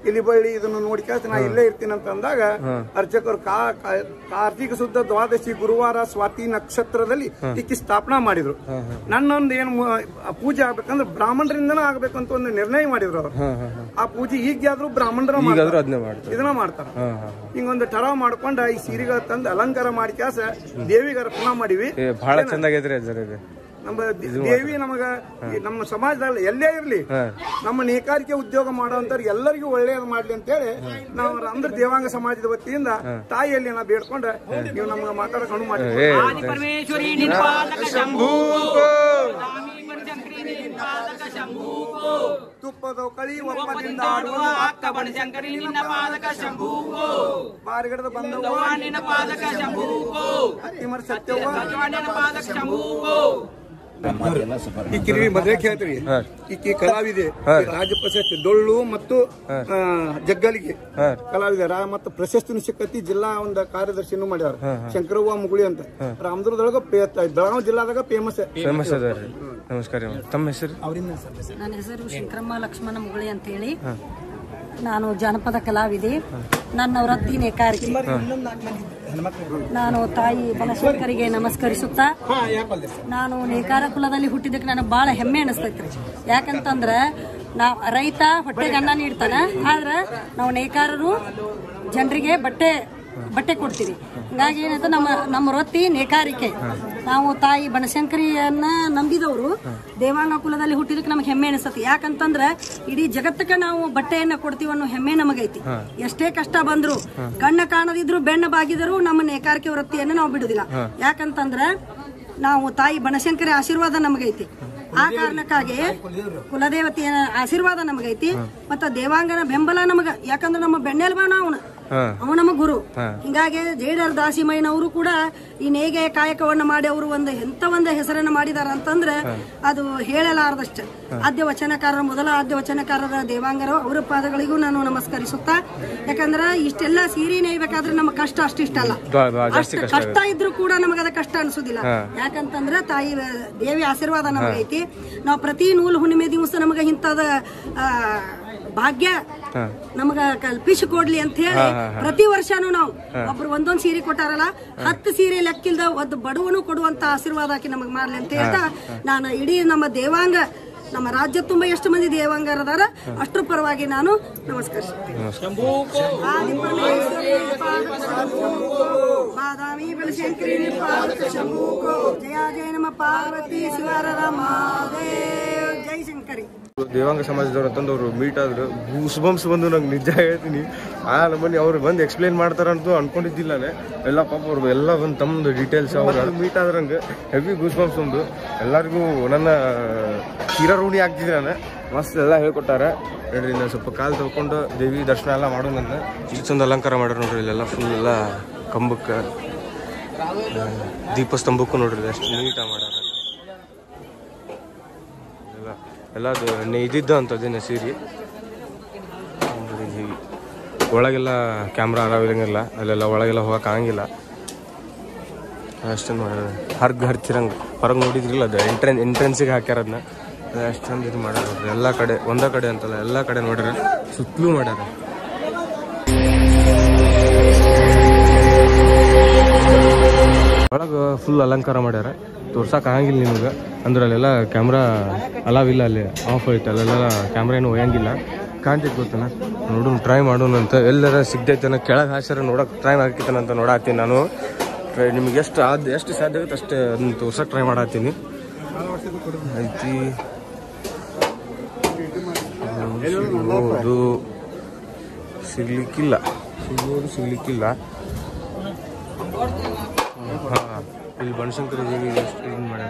ಇಲಿಬಳ್ಳಿ ಇದನ್ನು ನೋಡ್ಕ್ಯಾಸ ನಾ ಇಲ್ಲೇ ಇರ್ತೀನಿ ಅಂತ ಅಂದಾಗ ಅರ್ಚಕರು ಕಾರ್ತಿಕ ಶುದ್ಧ ದ್ವಾದಶಿ ಗುರುವಾರ ಸ್ವಾತಿ ನಕ್ಷತ್ರದಲ್ಲಿ ಈಕಿ ಸ್ಥಾಪನಾ ಮಾಡಿದ್ರು. ನನ್ನೊಂದು ಏನು ಪೂಜೆ ಆಗ್ಬೇಕಂದ್ರೆ ಬ್ರಾಹ್ಮಣರಿಂದನೇ ಆಗ್ಬೇಕು ಅಂತ ಒಂದು ನಿರ್ಣಯ ಮಾಡಿದ್ರು ಅವ್ರು. ಆ ಪೂಜೆ ಈಗಾದ್ರೂ ಬ್ರಾಹ್ಮಣರ ಇದನ್ನ ಮಾಡ್ತಾರ. ಹಿಂಗೊಂದು ಟರಾವ್ ಮಾಡ್ಕೊಂಡ ಈ ಸೀರೆಗಳ ತಂದು ಅಲಂಕಾರ ಮಾಡಿ ಕ್ಯಾಸ ದೇವಿಗೆ ಅರ್ಪಣಾ ಮಾಡಿವಿ. ಬಹಳ ಚಂದಾಗೈತ್ರಿ ನಮ್ಮ ದೇವಿ ನಮಗ ನಮ್ಮ ಸಮಾಜದಲ್ಲಿ ಎಲ್ಲೇ ಇರ್ಲಿ ನಮ್ಮ ನೇಕಾರಿಕೆ ಉದ್ಯೋಗ ಮಾಡುವಂತ ಎಲ್ಲರಿಗೂ ಒಳ್ಳೇದು ಮಾಡ್ಲಿ ಅಂತ ಹೇಳಿ ನಾವು ಅಂದ್ರೆ ದೇವಾಂಗ ಸಮಾಜದ ವತಿಯಿಂದ ತಾಯಿಯಲ್ಲಿ ನಾವು ಬೇಡ್ಕೊಂಡ ನೀವು ನಮ್ಗೆ ಮಾತಾಡಕ್ ಅನು ಮಾಡಿ. ತುಪ್ಪದ ಕಳಿ ಒಪ್ಪದಿಂದ ಆಡುವುದು ಅಕ್ಕ ಬನಶಂಕರಿ ನಿನ್ನ ಪಾದಕ ಶಂಭೂಕೋ ಬಾರಿಗಡದ ಬಂದವ ನಿನ್ನ ಪಾದಕ ಶಂಭೂಕೋ ಅತ್ತಿಮರ ಸತ್ಯವ್ವ ನಿನ್ನ ಪಾದಕ ಶಂಭೂಕೋ. ಈಕಿ ಮದ್ವೆ ಹೇಳ್ತೀವಿ. ಈಕಿ ಕಲಾವಿದೆ, ರಾಜ್ಯ ಪ್ರಶಸ್ತಿ ಡೊಳ್ಳು ಮತ್ತು ಜಗ್ಗಲಿಗೆ ಕಲಾವಿದೆ ಮತ್ತು ಪ್ರಶಸ್ತಿನೂ ಸಿಕ್ಕತಿ. ಜಿಲ್ಲಾ ಒಂದು ಕಾರ್ಯದರ್ಶಿನೂ ಮಾಡ್ಯಾರ ಶಂಕರವ್ವ ಮುಗುಳಿ ಅಂತ. ರಾಮದುರ್ಗದೊಳಗ ಬೆಳಗಾವಿ ಜಿಲ್ಲಾದಾಗ ಫೇಮಸ್ ಅದ. ನಮಸ್ಕಾರ. ತಮ್ಮ ಹೆಸರು? ನನ್ನ ಹೆಸರು ಶಂಕರಮ್ಮ ಲಕ್ಷ್ಮಣ ಮುಗುಳಿ ಅಂತ ಹೇಳಿ. ನಾನು ಜಾನಪದ ಕಲಾವಿದೆ. ನನ್ನ ವೃತ್ತಿ ನೇಕಾರಿಕೆ. ನಾನು ತಾಯಿ ಬನಶಂಕರಿಗೆ ನಮಸ್ಕರಿಸುತ್ತಾ, ನಾನು ನೇಕಾರ ಕುಲದಲ್ಲಿ ಹುಟ್ಟಿದಕ್ಕೆ ನನಗೆ ಬಹಳ ಹೆಮ್ಮೆ ಅನಿಸ್ತೈತ್ರಿ. ಯಾಕಂತಂದ್ರ ರೈತ ಹೊಟ್ಟೆಗೆ ಅನ್ನ ನೀಡ್ತಾನ, ಆದ್ರೆ ನಾವು ನೇಕಾರರು ಜನರಿಗೆ ಬಟ್ಟೆ ಕೊಡ್ತೀವಿ. ಹಿಂಗಾಗಿ ಏನಂತ ನಮ್ಮ ವೃತ್ತಿ ನೇಕಾರಿಕೆ. ನಾವು ತಾಯಿ ಬನಶಂಕರಿಯನ್ನ ನಂಬಿದವರು ದೇವಾಂಗ ಕುಲದಲ್ಲಿ ಹುಟ್ಟಿದಕ್ಕೆ ನಮ್ಗೆ ಹೆಮ್ಮೆ ಅನಿಸ್ತತಿ. ಯಾಕಂತಂದ್ರ ಇಡೀ ಜಗತ್ತಕ್ಕೆ ನಾವು ಬಟ್ಟೆಯನ್ನ ಕೊಡ್ತೀವಿ ಅನ್ನೋ ಹೆಮ್ಮೆ ನಮಗೈತಿ. ಎಷ್ಟೇ ಕಷ್ಟ ಬಂದ್ರು, ಕಣ್ಣ ಕಾಣದಿದ್ರು, ಬೆನ್ನ ಬಾಗಿದ್ರು ನಮ್ಮ ನೇಕಾರಿಕೆ ವೃತ್ತಿಯನ್ನ ನಾವು ಬಿಡುದಿಲ್ಲ. ಯಾಕಂತಂದ್ರ ನಾವು ತಾಯಿ ಬನಶಂಕರಿ ಆಶೀರ್ವಾದ ನಮಗೈತಿ. ಆ ಕಾರಣಕ್ಕಾಗಿ ಕುಲದೇವತೆಯ ಆಶೀರ್ವಾದ ನಮಗೈತಿ. ಮತ್ತ ದೇವಾಂಗನ ಬೆಂಬಲ ನಮಗ. ಯಾಕಂದ್ರೆ ನಮ್ಮ ಬೆನ್ನೆಲುಬಾನ ಅವ ನಮ್ಮ ಗುರು. ಹಿಂಗಾಗಿ ಜೈಡರ್ ದಾಸಿಮಯ್ಯನವರು ಕೂಡ ಈ ನೇಗೆ ಕಾಯಕವನ್ನ ಮಾಡಿ ಅವರು ಎಂತ ಒಂದು ಹೆಸರನ್ನ ಮಾಡಿದಾರ ಅಂತಂದ್ರೆ ಅದು ಹೇಳಲಾರದಷ್ಟ. ಮೊದಲ ಆದ್ಯ ವಚನಕಾರರ ದೇವಾಂಗರು ಅವರ ಪಾದಗಳಿಗೂ ನಾನು ನಮಸ್ಕರಿಸುತ್ತಾ. ಯಾಕಂದ್ರ ಇಷ್ಟೆಲ್ಲ ಸೀರೆ ನೇಯ್ಬೇಕಾದ್ರೆ ನಮ್ಮ ಕಷ್ಟ ಅಷ್ಟಿಷ್ಟ ಅಲ್ಲ. ಅಷ್ಟು ಕಷ್ಟ ಇದ್ರು ಕೂಡ ನಮಗದ ಕಷ್ಟ ಅನ್ಸುದಿಲ್ಲ. ಯಾಕಂತಂದ್ರ ತಾಯಿ ದೇವಿ ಆಶೀರ್ವಾದ ನಮಗೈತಿ. ನಾವು ಪ್ರತಿ ನೂಲು ಹುಣ್ಣಿಮೆ ದಿವಸ ನಮಗ ಇಂತದ ಭಾಗ್ಯ ನಮಗ ಕಲ್ಪಿಸಿಕೊಡ್ಲಿ ಅಂತ ಹೇಳಿ ಪ್ರತಿ ವರ್ಷನೂ ನಾವು ಒಬ್ರು ಒಂದೊಂದ್ ಸೀರೆ ಕೊಟ್ಟಾರಲ್ಲ, 10 ಸೀರೆ ಲೆಕ್ಕಿಲ್ದ ಒಂದು ಬಡವನು ಕೊಡುವಂತ ಆಶೀರ್ವಾದ ಹಾಕಿ ನಮಗ್ ಮಾಡ್ಲಿ ಅಂತ ಹೇಳ್ತಾ ನಾನು ಇಡೀ ನಮ್ಮ ದೇವಾಂಗ, ನಮ್ಮ ರಾಜ್ಯ ತುಂಬಾ ಎಷ್ಟು ಮಂದಿ ದೇವಾಂಗರದಾರ ಅಷ್ಟ್ರ ಪರವಾಗಿ ನಾನು ನಮಸ್ಕರಿಸುತ್ತೇನೆ. ಬಾದಾಮಿ ಬನಶಂಕರಿ ಜಯ ಜಯ ನಮ್ಮ ಪಾರ್ವತಿ ಶಿವರ ಮಹಾದೇವ್ ಜೈ ಶಂಕರಿ. ದೇವಾಂಗ ಸಮಾಜದವ್ರು ಅಂತಂದವ್ರು ಮೀಟ್ ಆದ್ರು ಗೂಸ್ಬಂಪ್ಸ್ ಬಂದು ನಂಗೆ ನಿಜ ಹೇಳ್ತೀನಿ. ಆ ನಮ್ಮನೆ ಅವ್ರು ಬಂದು ಎಕ್ಸ್ಪ್ಲೇನ್ ಮಾಡ್ತಾರಂತೂ ಅನ್ಕೊಂಡಿದ್ದಿಲ್ಲ. ಎಲ್ಲ ಪಾಪ ಅವ್ರು ಎಲ್ಲ ಬಂದು ತಮ್ಮದು ಡೀಟೇಲ್ಸ್ ಅವ್ರು ಮೀಟ್ ಆದ್ರಂಗೆ ಹೆವಿ ಗೂಸ್ಬಂಪ್ಸ್ ಒಂದು ಎಲ್ಲರಿಗೂ ನನ್ನ ಋಣಿ ಆಗ್ತಿದ್ದೆ ನಾನು. ಮಸ್ತ್ ಎಲ್ಲ ಹೇಳ್ಕೊಟ್ಟಾರ ನೋಡ್ರಿ. ನಾನು ಸ್ವಲ್ಪ ಕಾಲು ತೊಳ್ಕೊಂಡು ದೇವಿ ದರ್ಶನ ಎಲ್ಲ ಮಾಡೋಣ. ಇಲ್ಲಿ ಚಂದ ಅಲಂಕಾರ ಮಾಡ್ಯಾರ ನೋಡ್ರಿ. ಇಲ್ಲೆಲ್ಲ ಫುಲ್ ಎಲ್ಲ ಕಂಬಕ್ಕೆ ದೀಪಸ್ತಂಭಕ್ಕೂ ನೋಡ್ರಿ ಅಷ್ಟು ನೀಟಾಗಿ ಮಾಡ್ಯಾರ. ಎಲ್ಲ ಅದು ಇದ್ದಿದ್ದ ಅಂತದೇನೆ ಸೀರೆ. ಒಳಗೆಲ್ಲ ಕ್ಯಾಮ್ರಾ ಅರಾವಿರಂಗಿಲ್ಲ, ಅಲ್ಲೆಲ್ಲ ಒಳಗೆಲ್ಲ ಹೋಗಕ್ಕೆ ಆಗಂಗಿಲ್ಲ. ಅಷ್ಟೊಂದು ಮಾಡ್ಯಾರ. ಹರ್ತಿರಂಗೆ ಹೊರಗೆ ನೋಡಿದ್ರಿಲ್ಲ, ಅದು ಎಂಟ್ರೆನ್ಸಿಗೆ ಹಾಕ್ಯಾರ ಅದನ್ನ. ಅಷ್ಟೊಂದು ಇದು ಮಾಡ್ಯಾರ ನೋಡ್ರಿ. ಎಲ್ಲ ಕಡೆ ಒಂದೇ ಕಡೆ ಅಂತಲ್ಲ, ಎಲ್ಲ ಕಡೆ ನೋಡ್ಯಾರ, ಸುತ್ತಲೂ ಮಾಡ್ಯಾರ. ಒಳಗೆ ಫುಲ್ ಅಲಂಕಾರ ಮಾಡ್ಯಾರ. ತೋರ್ಸಕ್ಕೆ ಆಗಂಗಿಲ್ಲ ನಿಮಗೆ, ಅಂದ್ರೆ ಅಲ್ಲೆಲ್ಲ ಕ್ಯಾಮ್ರಾ ಅಲಾವಿಲ್ಲ, ಅಲ್ಲಿ ಆಫ್ ಐತೆ. ಅಲ್ಲೆಲ್ಲ ಕ್ಯಾಮ್ರಾ ಏನು ಒಯ್ಯಂಗಿಲ್ಲ. ಕಾಣ್ತೈತೆ ಗೊತ್ತಾನ, ನೋಡೋಣ ಟ್ರೈ ಮಾಡೋಣ ಅಂತ. ಎಲ್ಲರ ಸಿಗ್ತೈತೆ ಕೆಳಗೆ ಹಾಸ್ಯಾರ ನೋಡೋಕೆ ಟ್ರೈ ಹಾಕಿತ್ತಾನಂತ ನೋಡತ್ತೀನಿ ನಾನು. ನಿಮ್ಗೆ ಎಷ್ಟು ಸಾಧ್ಯ ಆಗುತ್ತೆ ಅಷ್ಟೇ ಅದನ್ನ ತೋರ್ಸಕ್ಕೆ ಟ್ರೈ ಮಾಡತ್ತೀನಿ. ಐತಿ ಸಿಗೋದು ಸಿಗ್ಲಿಕ್ಕಿಲ್ಲ. ಹಾಂ, ಇಲ್ಲಿ ಬನಶಂಕರಿ ದೇವಿ ಎಷ್ಟು ಏನು ಮಾಡ್ಯಾರ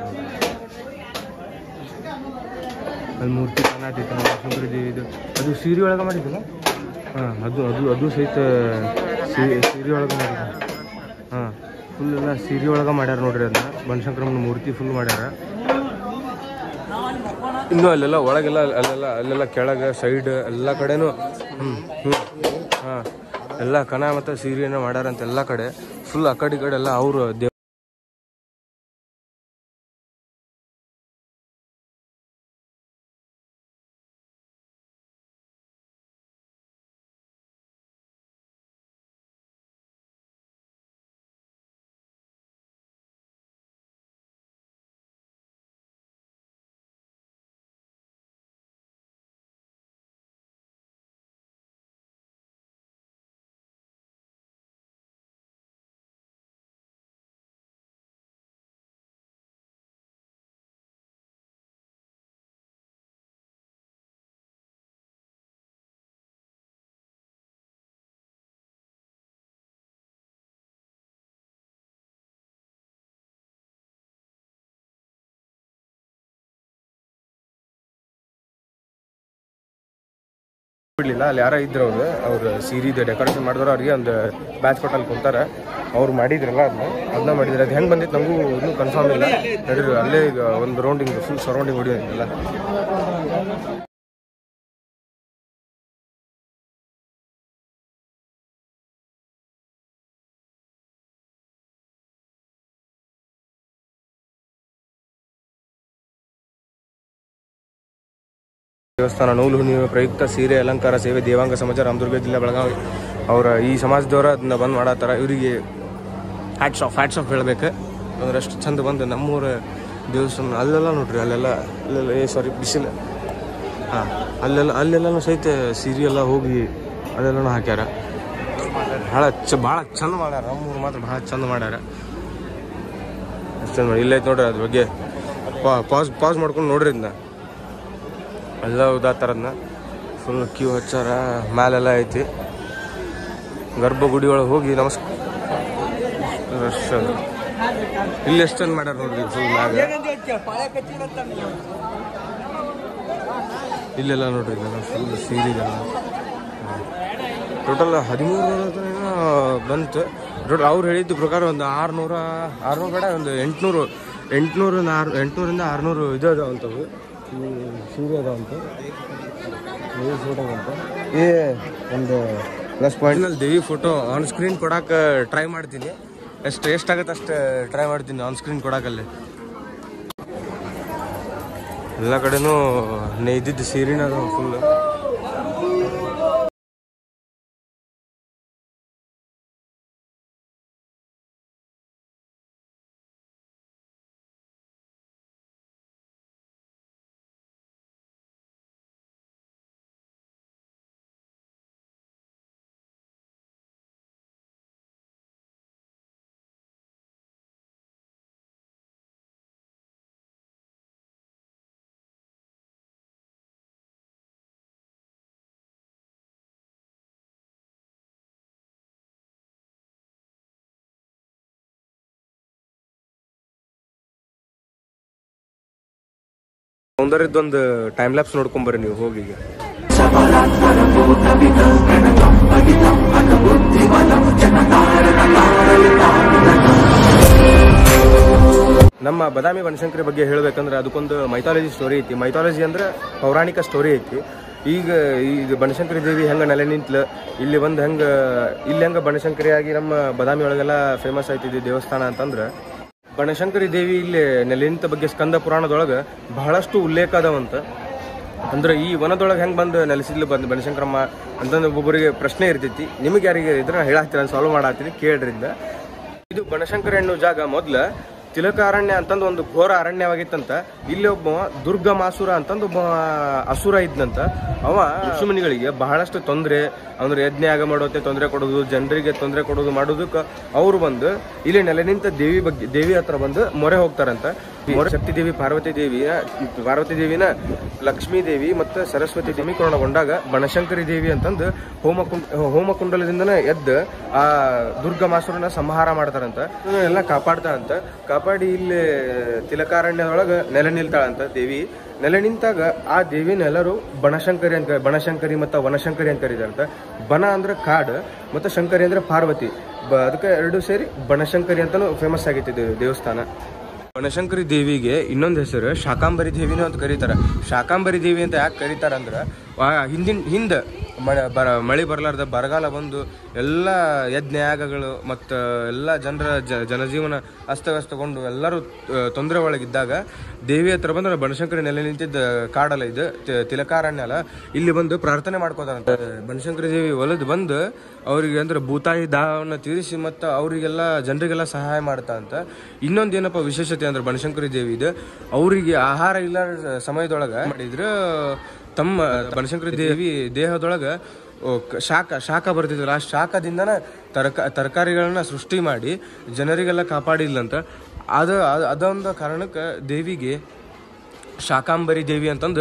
ಅಲ್ಲಿ ಮೂರ್ತಿ ಕಾಣತೈತೆ. ಬನಶಂಕರಿ ದೇವಿದು ಅದು ಸೀರೆ ಒಳಗೆ ಮಾಡಿದ್ದಲ್ಲ. ಹಾಂ, ಅದು ಸಹಿತ ಸೀರೆ ಒಳಗೆ ಮಾಡಿದ. ಹಾಂ, ಫುಲ್ ಎಲ್ಲ ಸೀರೆ ಒಳಗೆ ಮಾಡ್ಯಾರ ನೋಡ್ರಿ. ಅದನ್ನ ಬನಶಂಕರಮ್ಮನ ಮೂರ್ತಿ ಫುಲ್ ಮಾಡ್ಯಾರ. ಇನ್ನೂ ಅಲ್ಲೆಲ್ಲ ಒಳಗೆಲ್ಲ ಅಲ್ಲೆಲ್ಲ ಕೆಳಗೆ ಸೈಡ್ ಎಲ್ಲ ಕಡೆನೂ ಹಾಂ ಎಲ್ಲ ಕಣ ಮತ್ತು ಸೀರೆಯನ್ನು ಮಾಡ್ಯಾರಂತ ಎಲ್ಲ ಕಡೆ ಫುಲ್. ಆ ಕಡೆ ಎಲ್ಲ ಅವರು ಬಿಡ್ಲಿಲ್ಲ. ಅಲ್ಲಿ ಯಾರ ಇದ್ರು ಅವ್ರು ಸೀರಿದ ಡೆಕೋರೇಷನ್ ಮಾಡಿದ್ರು, ಅವ್ರಿಗೆ ಒಂದು ಬ್ಯಾಚ್ ಕೊಟ್ಟಲ್ಲಿ ಕುಂತಾರ. ಅವ್ರು ಮಾಡಿದ್ರಲ್ಲ ಅದನ್ನ ಮಾಡಿದ್ರೆ ಅದು ಹೆಂಗೆ ಬಂದಿತ್ತು ನಮಗೂ ಇನ್ನೂ ಕನ್ಫರ್ಮ್ ಇಲ್ಲ. ನಡೀರಿ ಅಲ್ಲೇ ಈಗ ಒಂದು ರೌಂಡಿಂಗ್ ಫುಲ್ ಸರೌಂಡಿಂಗ್ ಹೊಡಿಯೋದಿಲ್ಲ. ದೇವಸ್ಥಾನ ನೂಲು ಹುಣ್ಣಿಮೆ ಪ್ರಯುಕ್ತ ಸೀರೆ ಅಲಂಕಾರ ಸೇವೆ ದೇವಾಂಗ ಸಮಾಜ ರಾಮದುರ್ಗ ಜಿಲ್ಲೆ ಬೆಳಗಾವಿ ಅವರ ಈ ಸಮಾಜದವರ ಅದನ್ನ ಬಂದ್ ಮಾಡತ್ತಾರ. ಇವರಿಗೆ ಹ್ಯಾಟ್ಸ್ ಆಫ್ ಹೇಳ್ಬೇಕು. ಅಂದ್ರೆ ಅಷ್ಟು ಚಂದ ಬಂದು ನಮ್ಮೂರ ದೇವಸ್ಥಾನ ಅಲ್ಲೆಲ್ಲ ನೋಡ್ರಿ, ಅಲ್ಲೆಲ್ಲ ಬಿಸಿಲು ಅಲ್ಲೆಲ್ಲ ಸಹಿತ ಸೀರೆ ಎಲ್ಲ ಹೋಗಿ ಅಲ್ಲೆಲ್ಲ ಹಾಕ್ಯಾರ. ಭಾಳ ಚಂದ ಮಾಡ್ಯಾರ. ನಮ್ಮೂರು ಮಾತ್ರ ಭಾಳ ಚಂದ ಮಾಡ್ಯಾರ. ಅಷ್ಟು ನೋಡಿ ಇಲ್ಲೈತೆ ನೋಡ್ರಿ. ಅದ್ರ ಬಗ್ಗೆ ಪಾಸ್ ಮಾಡ್ಕೊಂಡು ನೋಡ್ರಿ ಇದನ್ನ ಎಲ್ಲ ಉದಾತರದನ್ನ ಫುಲ್ ಕ್ಯೂ ಹಚ್ಚಾರ. ಮ್ಯಾಲೆಲ್ಲ ಐತಿ. ಗರ್ಭಗುಡಿ ಒಳಗೆ ಹೋಗಿ ನಮಸ್ಕಾರ. ರಶ್ ಅದು ಇಲ್ಲಿ ಎಷ್ಟೊಂದು ಮಾಡ್ಯಾರ ನೋಡ್ರಿ ಫುಲ್ ಮ್ಯಾಗ. ಇಲ್ಲೆಲ್ಲ ನೋಡ್ರಿ ಇದೆಲ್ಲ ಫುಲ್ ಸೀರಿದೆಲ್ಲ ಟೋಟಲ್ 1300 ಬಂತು. ಅವ್ರು ಹೇಳಿದ್ದು ಪ್ರಕಾರ ಒಂದು 600 ಬೇಡ, ಒಂದು 800ರಿಂದ 600 ಇದು ಅದಾವಂತವು ಸೀರೆ ಅದಾವಂತ. ಒಂದು ಪ್ಲಸ್ ಪಾಯಿಂಟ್ನಲ್ಲಿ ದೇವಿ ಫೋಟೋ ಆನ್ ಸ್ಕ್ರೀನ್ ಕೊಡಕ್ಕೆ ಟ್ರೈ ಮಾಡ್ತೀನಿ. ಎಷ್ಟಾಗುತ್ತೆ ಅಷ್ಟು ಟ್ರೈ ಮಾಡ್ತೀನಿ ಆನ್ ಸ್ಕ್ರೀನ್ ಕೊಡಕ್ಕಲ್ಲಿ. ಎಲ್ಲ ಕಡೆನೂ ನೇಯ್ದಿದ್ದು ಸೀರೆನ ಅದಾವ ಫುಲ್. ಸೌಂದರ್ಯದೊಂದು ಟೈಮ್ ಲ್ಯಾಪ್ಸ್ ನೋಡ್ಕೊಂಬರ್ರಿ ನೀವು ಹೋಗಿ. ನಮ್ಮ ಬದಾಮಿ ಬನಶಂಕರಿ ಬಗ್ಗೆ ಹೇಳ್ಬೇಕಂದ್ರೆ ಅದಕ್ಕೊಂದು ಮೈಥಾಲಜಿ ಸ್ಟೋರಿ ಐತಿ. ಮೈಥಾಲಜಿ ಅಂದ್ರೆ ಪೌರಾಣಿಕ ಸ್ಟೋರಿ ಐತಿ. ಈಗ ಬನಶಂಕರಿ ದೇವಿ ಹೆಂಗೆ ನೆಲೆ ನಿಂತ್ಲು, ಇಲ್ಲಿ ಬಂದು ಹೆಂಗೆ ಬನಶಂಕರಿಯಾಗಿ ನಮ್ಮ ಬದಾಮಿ ಒಳಗೆಲ್ಲ ಫೇಮಸ್ ಐತಿದ್ದು ದೇವಸ್ಥಾನ ಅಂತಂದ್ರೆ, ಬನಶಂಕರಿ ದೇವಿ ಇಲ್ಲಿ ನೆಲೆ ನಿಂತ ಬಗ್ಗೆ ಸ್ಕಂದ ಪುರಾಣದೊಳಗೆ ಬಹಳಷ್ಟು ಉಲ್ಲೇಖ ಅದಾವಂತ. ಅಂದ್ರೆ ಈ ವನದೊಳಗೆ ಹೆಂಗೆ ಬಂದು ನೆಲೆಸಿದ್ಲು ಬನಶಂಕರಮ್ಮ ಅಂತಂದ್ರೆ ಒಬ್ಬೊಬ್ಬರಿಗೆ ಪ್ರಶ್ನೆ ಇರ್ತೈತಿ. ನಿಮಗೆ ಯಾರಿಗೆ ಇದ್ರೆ ಹೇಳಾಕ್ತೀನಿ, ಸಾಲ್ವ್ ಮಾಡಾಕ್ತೀನಿ, ಕೇಳ್ರಿಂದ. ಇದು ಬನಶಂಕರಿ ಅನ್ನೋ ಜಾಗ ಮೊದ್ಲ ತಿಲಕಾರಣ್ಯ ಅಂತಂದು ಒಂದು ಘೋರ ಅರಣ್ಯವಾಗಿತ್ತಂತ. ಇಲ್ಲಿ ಒಬ್ಬ ದುರ್ಗಮಾಸುರ ಅಂತಂದು ಒಬ್ಬ ಅಸುರ ಇದ್ನಂತ. ಅವ ಋಷಿಮುನಿಗಳಿಗೆ ಬಹಳಷ್ಟು ತೊಂದರೆ, ಅಂದ್ರೆ ಯಜ್ಞ ಯಾಗ ಮಾಡೋತ್ತೆ ತೊಂದರೆ ಕೊಡೋದು, ಜನರಿಗೆ ತೊಂದರೆ ಕೊಡೋದು ಮಾಡೋದಕ್ಕೆ ಅವ್ರು ಬಂದು ಇಲ್ಲಿ ನೆಲೆ ನಿಂತ ದೇವಿ ಹತ್ರ ಬಂದು ಮೊರೆ ಹೋಗ್ತಾರಂತ. ಶಕ್ತಿ ದೇವಿ ಪಾರ್ವತಿ ದೇವಿನ ಲಕ್ಷ್ಮೀ ದೇವಿ ಮತ್ತು ಸರಸ್ವತಿ ಸಮೀಕರಣಗೊಂಡಾಗ ಬನಶಂಕರಿ ದೇವಿ ಅಂತಂದು ಹೋಮಕುಂಡಲದಿಂದನೇ ಎದ್ದು ಆ ದುರ್ಗಮಾಸುರನ ಸಂಹಾರ ಮಾಡ್ತಾರಂತ. ಎಲ್ಲ ಕಾಪಾಡ್ತಾರಂತ. ಕಾಪಾಡಿ ಇಲ್ಲಿ ತಿಲಕಾರಣ್ಯದೊಳಗೆ ನೆಲೆ ನಿಲ್ತಾಳಂತ ದೇವಿ. ನೆಲೆ ನಿಂತಾಗ ಆ ದೇವಿನ ಎಲ್ಲರೂ ಬನಶಂಕರಿ ಮತ್ತು ವನಶಂಕರಿ ಅಂತ ಕರೀತಾರಂತ. ಬನ ಅಂದ್ರೆ ಕಾಡು ಮತ್ತು ಶಂಕರಿ ಅಂದ್ರೆ ಪಾರ್ವತಿ. ಅದಕ್ಕೆ ಎರಡು ಸೇರಿ ಬನಶಂಕರಿ ಅಂತಾನು ಫೇಮಸ್ ಆಗೈತಿ ದೇವಸ್ಥಾನ. ಬನಶಂಕರಿ ದೇವಿಗೆ ಇನ್ನೊಂದು ಹೆಸರು ಶಾಕಾಂಬರಿ ದೇವಿನೂ ಅಂತ ಕರೀತಾರೆ. ಶಾಕಾಂಬರಿ ದೇವಿ ಅಂತ ಯಾಕೆ ಕರೀತಾರಂದ್ರೆ, ಹಿಂದೆ ಮಳೆ ಬರಲಾರ್ದ ಬರಗಾಲ ಬಂದು ಎಲ್ಲ ಯಜ್ಞಯಾಗಗಳು ಮತ್ತು ಎಲ್ಲ ಜನಜೀವನ ಅಸ್ತವ್ಯಸ್ತಗೊಂಡು ಎಲ್ಲರೂ ತೊಂದರೆ ಒಳಗಿದ್ದಾಗ ದೇವಿ ಹತ್ರ ಬಂದ್ರೆ ಬನಶಂಕರಿ ನೆಲೆ ನಿಂತಿದ್ದ ಕಾಡಲ್ಲ ಇದು ತಿಲಕಾರಣ್ಯ ಅಲ್ಲ, ಇಲ್ಲಿ ಬಂದು ಪ್ರಾರ್ಥನೆ ಮಾಡ್ಕೋತಾರಂತ. ಬನಶಂಕರಿ ದೇವಿ ಒಲದು ಬಂದು ಅವರಿಗೆ ಅಂದ್ರೆ ಭೂತಾಯಿ ದಾವನ್ನ ತೀರಿಸಿ ಮತ್ತು ಅವರಿಗೆಲ್ಲ ಜನರಿಗೆಲ್ಲ ಸಹಾಯ ಮಾಡ್ತಾ ಅಂತ. ಇನ್ನೊಂದು ಏನಪ್ಪ ವಿಶೇಷತೆ ಅಂದ್ರೆ ಬನಶಂಕರಿ ದೇವಿ ಇದು, ಅವರಿಗೆ ಆಹಾರ ಇಲ್ಲ ಸಮಯದೊಳಗೆ ಮಾಡಿದ್ರು ತಮ್ಮ ಬನಶಂಕರಿ ದೇವಿ ದೇಹದೊಳಗೆ ಶಾಖ ಬರ್ತಿದ್ರಲ್ಲ, ಆ ಶಾಖದಿಂದನ ತರಕಾರಿಗಳನ್ನ ಸೃಷ್ಟಿ ಮಾಡಿ ಜನರಿಗೆಲ್ಲ ಕಾಪಾಡಿದ್ಲಂತ. ಅದೊಂದು ಕಾರಣಕ್ಕೆ ದೇವಿಗೆ ಶಾಕಾಂಬರಿ ದೇವಿ ಅಂತಂದು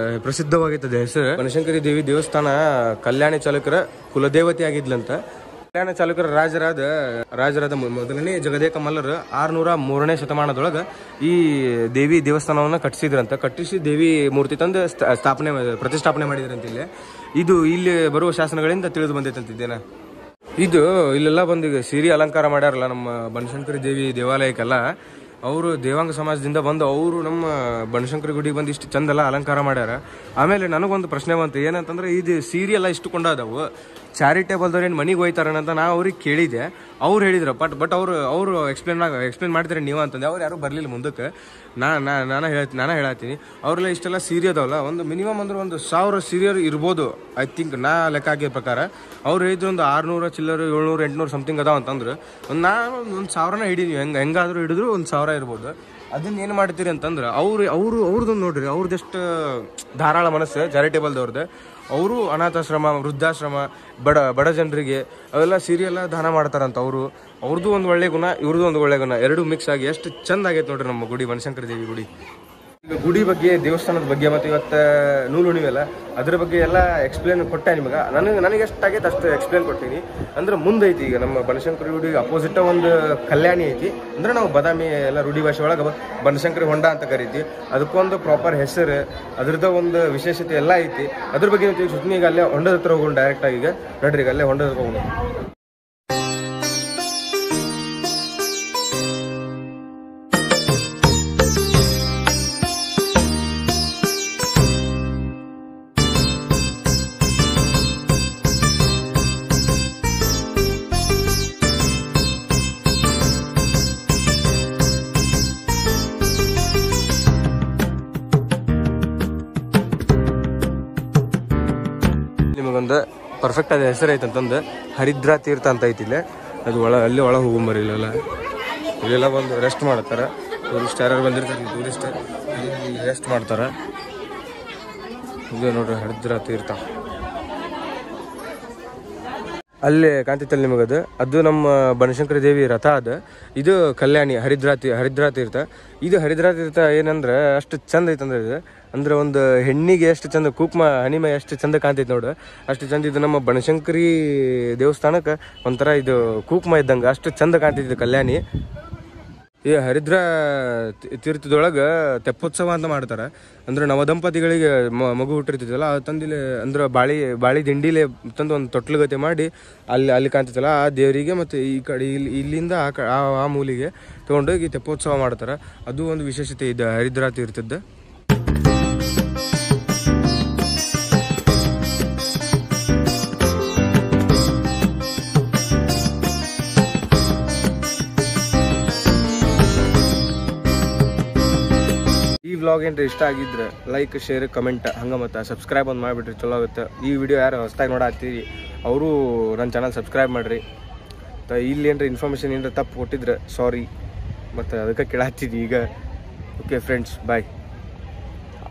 ಪ್ರಸಿದ್ಧವಾಗಿರ್ತದೆ ಹೆಸರು. ಬನಶಂಕರಿ ದೇವಿ ದೇವಸ್ಥಾನ ಕಲ್ಯಾಣಿ ಚಾಲಕರ ಕುಲದೇವತೆ ಆಗಿದ್ಲಂತ. ಕಲ್ಯಾಣ ಚಾಲುಕ್ಯರ ರಾಜರಾದ ಮೊದಲನೇ ಜಗದೇಕ ಮಲ್ಲರು 603ನೇ ಶತಮಾನದೊಳಗೆ ಈ ದೇವಿ ದೇವಸ್ಥಾನವನ್ನ ಕಟ್ಟಿಸಿ ದೇವಿ ಮೂರ್ತಿ ತಂದು ಪ್ರತಿಷ್ಠಾಪನೆ ಮಾಡಿದ್ರಂತ. ಇದು ಇಲ್ಲಿ ಬರುವ ಶಾಸನಗಳಿಂದ ತಿಳಿದು ಬಂದೈತಂತಿದ್ದೇನ. ಇದು ಇಲ್ಲೆಲ್ಲ ಬಂದು ಈಗ ಸೀರೆ ಅಲಂಕಾರ ಮಾಡ್ಯಾರಲ್ಲ ನಮ್ಮ ಬನಶಂಕರಿ ದೇವಿ ದೇವಾಲಯಕ್ಕೆಲ್ಲ, ಅವರು ದೇವಾಂಗ ಸಮಾಜದಿಂದ ಬಂದು ಅವರು ನಮ್ಮ ಬನಶಂಕರಿ ಗುಡಿಗೆ ಬಂದು ಇಷ್ಟು ಚಂದೆಲ್ಲ ಅಲಂಕಾರ ಮಾಡ್ಯಾರ. ಆಮೇಲೆ ನನಗೊಂದು ಪ್ರಶ್ನೆ ಬಂತು, ಏನಂತಂದ್ರೆ ಇದು ಸೀರೆ ಎಲ್ಲ ಇಷ್ಟು ಕೊಂಡಾದವು ಚಾರಿಟೇಬಲ್ದವ್ರು ಏನು ಮನೆಗೆ ಹೋಯ್ತಾರಂತ ನಾ ಅವ್ರಿಗೆ ಕೇಳಿದೆ. ಅವ್ರು ಹೇಳಿದ್ರು ಬಟ್ ಅವರು ಎಕ್ಸ್ಪ್ಲೇನ್ ಮಾಡ್ತಾರೆ ನೀವು ಅಂತಂದೆ. ಅವ್ರು ಯಾರು ಬರಲಿಲ್ಲ ಮುಂದಕ್ಕೆ. ನಾನು ಹೇಳತ್ತೀನಿ ಅವರೆಲ್ಲ ಇಷ್ಟೆಲ್ಲ ಸೀರೆ ಅದಾವಲ್ಲ, ಒಂದು ಮಿನಿಮಮ್ ಅಂದ್ರೆ ಒಂದು 1000 ಸೀರಿಯರ್ ಇರ್ಬೋದು ಐ ಥಿಂಕ್. ನಾ ಲೆಕ್ಕ ಆಗಿರೋ ಪ್ರಕಾರ ಅವ್ರು ಹೇಳಿದ್ರು ಒಂದು 600 ಚಿಲ್ಲರು 700 800 ಸಮಥಿಂಗ್ ಅದಾವ ಅಂತಂದ್ರೆ ನಾನು ಒಂದು 1000ನ ಹಿಡಿದೀವಿ. ಹೆಂಗಾದ್ರೂ ಹಿಡಿದ್ರು ಒಂದು 1000 ಇರ್ಬೋದು. ಅದನ್ನ ಏನು ಮಾಡ್ತೀರಿ ಅಂತಂದ್ರೆ ಅವ್ರದ್ದೊಂದು ನೋಡ್ರಿ, ಅವ್ರದ್ದೆಷ್ಟು ಧಾರಾಳ ಮನಸ್ಸು ಚಾರಿಟೇಬಲ್ದವ್ರದ್ದು. ಅವರು ಅನಾಥಾಶ್ರಮ, ವೃದ್ಧಾಶ್ರಮ, ಬಡ ಜನರಿಗೆ ಅವೆಲ್ಲ ಸೀರಿಯಲ್ಲ ದಾನ ಮಾಡ್ತಾರಂತ. ಅವ್ರದ್ದು ಒಂದು ಒಳ್ಳೆ ಗುಣ, ಇವ್ರದ್ದು ಒಂದು ಒಳ್ಳೆ ಗುಣ, ಎರಡು ಮಿಕ್ಸ್ ಆಗಿ ಎಷ್ಟು ಚಂದ ಆಗೈತೆ ನೋಡ್ರಿ ನಮ್ಮ ಗುಡಿ, ಬನಶಂಕರಿ ದೇವಿ ಗುಡಿ. ಈಗ ಗುಡಿ ಬಗ್ಗೆ, ದೇವಸ್ಥಾನದ ಬಗ್ಗೆ, ಮತ್ತು ಇವತ್ತು ನೂಲು ಹುಣ್ಣಿಮೆಲ್ಲ ಅದ್ರ ಬಗ್ಗೆ ಎಲ್ಲ ಎಕ್ಸ್ಪ್ಲೇನ್ ಕೊಟ್ಟೆ ನಿಮಗೆ. ನನಗೆ ಎಷ್ಟಾಗೈತೆ ಅಷ್ಟು ಎಕ್ಸ್ಪ್ಲೇನ್ ಕೊಡ್ತೀನಿ. ಅಂದ್ರೆ ಮುಂದೈತಿ ಈಗ ನಮ್ಮ ಬನಶಂಕರಿ ಗುಡಿ ಅಪೋಸಿಟ್ ಒಂದು ಕಲ್ಯಾಣಿ ಐತಿ. ಅಂದ್ರೆ ನಾವು ಬದಾಮಿ ಎಲ್ಲ ರೂಢಿ ಭಾಷೆ ಒಳಗೆ ಬನಶಂಕರಿ ಹೊಂಡ ಅಂತ ಕರಿತೀವಿ. ಅದಕ್ಕೊಂದು ಪ್ರಾಪರ್ ಹೆಸರು, ಅದ್ರದ್ದು ಒಂದು ವಿಶೇಷತೆ ಎಲ್ಲ ಐತಿ. ಅದ್ರ ಬಗ್ಗೆ ಸುತ್ತಮಿ ಈಗ ಅಲ್ಲೇ ಹೊಂಡದ ಹತ್ರ ಹೋಗೋಣ ಡೈರೆಕ್ಟ್ ಆಗಿ. ಈಗ ನೋಡ್ರಿ, ಈಗ ಅಲ್ಲೇ ಹೊಂಡದ ಹತ್ರ ಹೋಗೋಣ. ನಿಮಗೊಂದು ಪರ್ಫೆಕ್ಟ್ ಆದ ಹೆಸರು ಐತಂತಂದು ಹರಿದ್ರಾ ತೀರ್ಥ ಅಂತ ಐತಿ ಇಲ್ಲೇ. ಅದು ಅಲ್ಲಿ ಒಳಗೆ ಹೋಗೊಂಬರಿ. ಇಲ್ಲೆಲ್ಲ ಬಂದು ರೆಸ್ಟ್ ಮಾಡ್ತಾರೆ. ಟೂರಿಸ್ಟ್ ಯಾರು ಬಂದಿರ್ತಾರೆ, ಟೂರಿಸ್ಟ್ ರೆಸ್ಟ್ ಮಾಡ್ತಾರೆ. ಇದು ನೋಡ್ರಿ ಹರಿದ್ರಾ ತೀರ್ಥ. ಅಲ್ಲೇ ಕಾಂತಿತ್ತಲ್ಲಿ ನಿಮಗದು, ಅದು ನಮ್ಮ ಬನಶಂಕರಿ ದೇವಿ ರಥ ಅದ. ಇದು ಕಲ್ಯಾಣಿ ಹರಿದ್ರಾ ತೀರ್ಥ. ಇದು ಹರಿದ್ರಾ ತೀರ್ಥ ಏನಂದ್ರೆ ಅಷ್ಟು ಚಂದ ಐತಂದ್ರೆ ಇದು, ಅಂದ್ರೆ ಒಂದು ಹೆಣ್ಣಿಗೆ ಎಷ್ಟು ಚಂದ ಕುಕ್ಮ ಹನಿಮೆ ಎಷ್ಟು ಚಂದ ಕಾಣ್ತೈತೆ ನೋಡು, ಅಷ್ಟು ಚಂದ. ಇದು ನಮ್ಮ ಬನಶಂಕರಿ ದೇವಸ್ಥಾನಕ್ಕೆ ಒಂಥರ ಇದು ಕುಕ್ಮ ಇದ್ದಂಗೆ ಅಷ್ಟು ಚಂದ ಕಾಣ್ತೈತಿ ಕಲ್ಯಾಣಿ. ಈ ಹರಿದ್ರಾ ತೀರ್ಥದೊಳಗೆ ತೆಪ್ಪೋತ್ಸವ ಅಂತ ಮಾಡ್ತಾರೆ. ಅಂದ್ರೆ ನವದಂಪತಿಗಳಿಗೆ ಮಗು ಹುಟ್ಟಿರ್ತೈತಲ್ಲ, ಅದು ತಂದಿಲೆ ಅಂದ್ರೆ ಬಾಳಿ ದಿಂಡಿಲೆ ತಂದು ಒಂದು ತೊಟ್ಲುಗತೆ ಮಾಡಿ ಅಲ್ಲಿ ಕಾಣ್ತೈತಲ್ಲ ಆ ದೇವರಿಗೆ, ಮತ್ತು ಈ ಕಡೆ ಇಲ್ಲಿಂದ ಆ ಮೂಲಿಗೆ ತೊಗೊಂಡೋಗಿ ತೆಪ್ಪೋತ್ಸವ ಮಾಡ್ತಾರೆ. ಅದು ಒಂದು ವಿಶೇಷತೆ ಇದೆ ಹರಿದ್ರಾ ತೀರ್ಥದ್ದು. ಈ ವ್ಲಾಗ್ ಏನ್ರಿ ಇಷ್ಟ ಆಗಿದ್ರೆ ಲೈಕ್, ಶೇರ್, ಕಮೆಂಟ್ ಹಂಗೆ ಮತ್ತು ಸಬ್ಸ್ಕ್ರೈಬ್ ಒಂದು ಮಾಡಿಬಿಟ್ರಿ, ಚಲೋ ಆಗುತ್ತೆ. ಈ ವಿಡಿಯೋ ಯಾರು ಹೊಸದಾಗಿ ನೋಡತ್ತೀರಿ ಅವರು ನನ್ನ ಚಾನಲ್ ಸಬ್ಸ್ಕ್ರೈಬ್ ಮಾಡಿರಿ. ಇಲ್ಲಿ ಏನ್ರಿ ಇನ್ಫಾರ್ಮೇಷನ್ ಏನಾರ ತಪ್ಪು ಕೊಟ್ಟಿದ್ರೆ ಸಾರಿ, ಮತ್ತು ಅದಕ್ಕೆ ಕೇಳಾಗ್ತಿದ್ವಿ ಈಗ. ಓಕೆ ಫ್ರೆಂಡ್ಸ್, ಬಾಯ್.